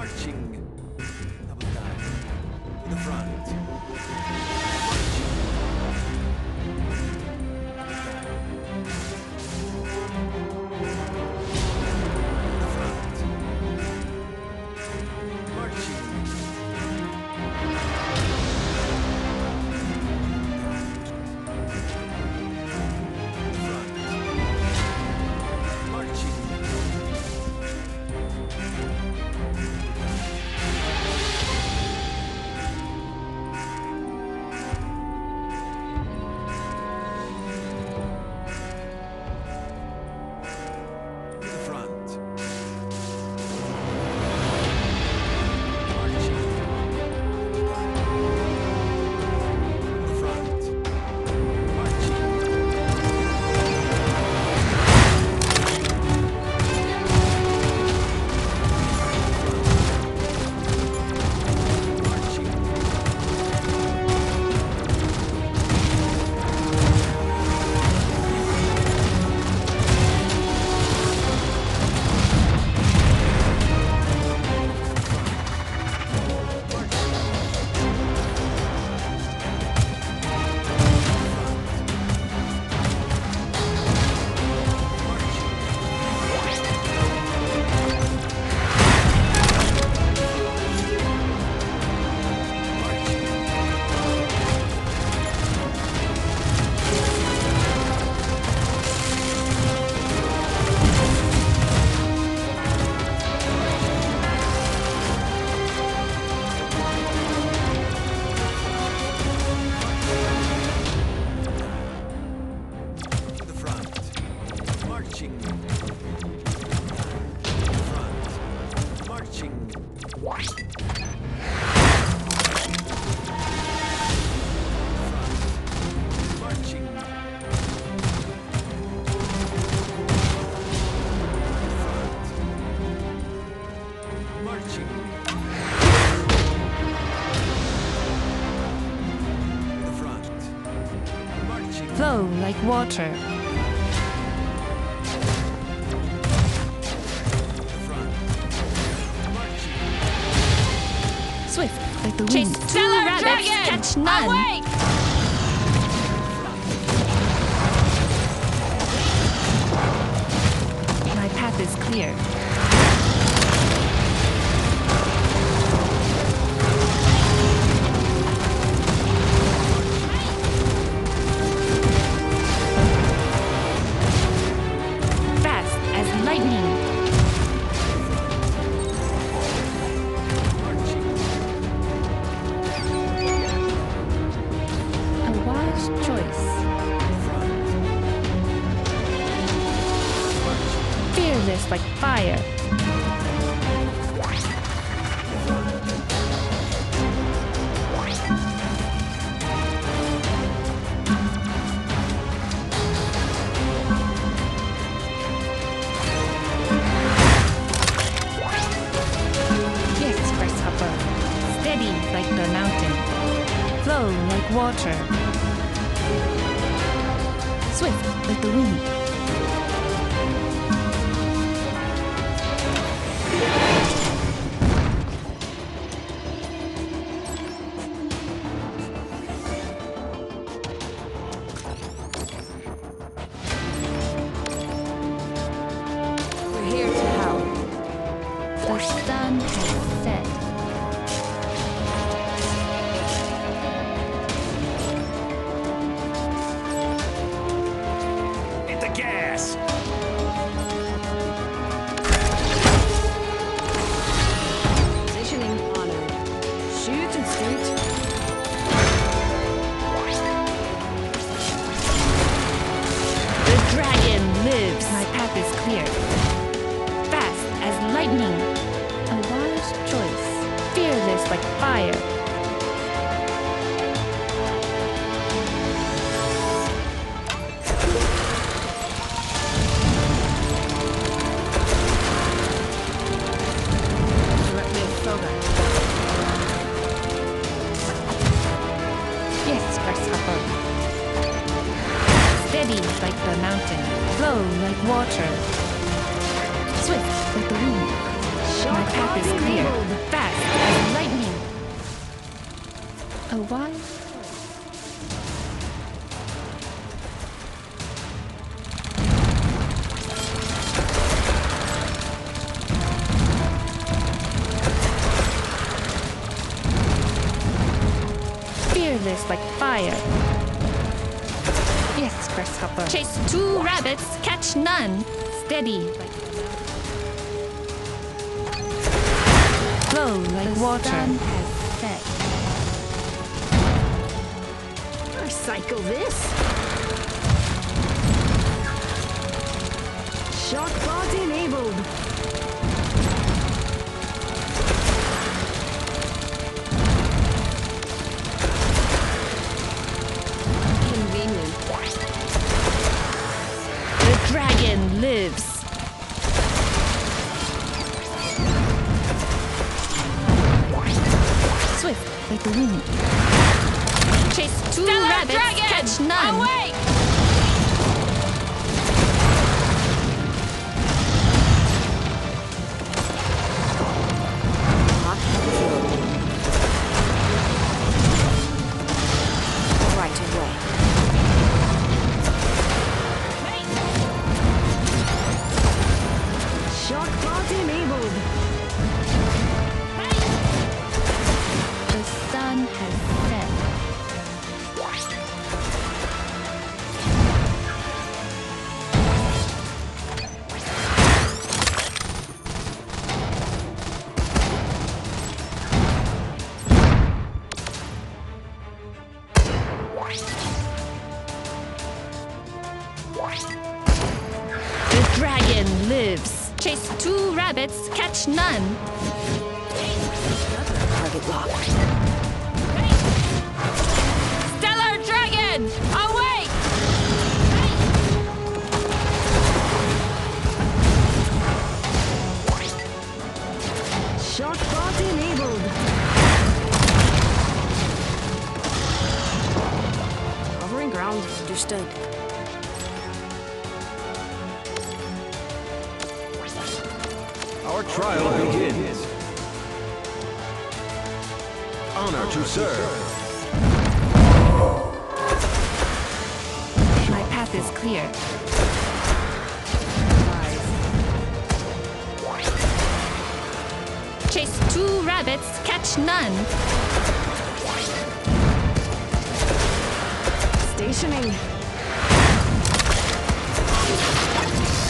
Marching. Double dive. To the front. Flow like water. Swift like the wind. Two Stellar rabbits dragon! catch none. Awake! My path is clear. Fast as lightning. A wise choice. Fearless like fire. Yes, grasshopper. Steady like the mountain. Flow like water. Swift like the wind. We're here to help. The sun has set. Hit the gas! Positioning honored. Shoot and scoot. The dragon lives. My path is clear. Fast as lightning. A wise choice. Fearless like fire. Directly at Soga. Yes, grasshopper. Steady like the mountain. Flow like water. Swift like the wind. My path is clear. A wise fearless like fire. Yes, grasshopper. Chase 2 rabbits, catch none. Steady. Flow like water. Sun has set. Recycle this. Shockbot enabled. Convenient. The dragon lives. Swift like the wind. Chase 2 rabbits, dragon! Catch none. Awake! Right away. Shockbot enabled. The sun has set. The dragon lives. Chase 2 rabbits, catch none. Target locked. Stellar dragon, awake! Shockbot enabled. Covering ground. Understood. Our trial begins. Honor to serve. My path is clear. Chase 2 rabbits, catch none. Stationing.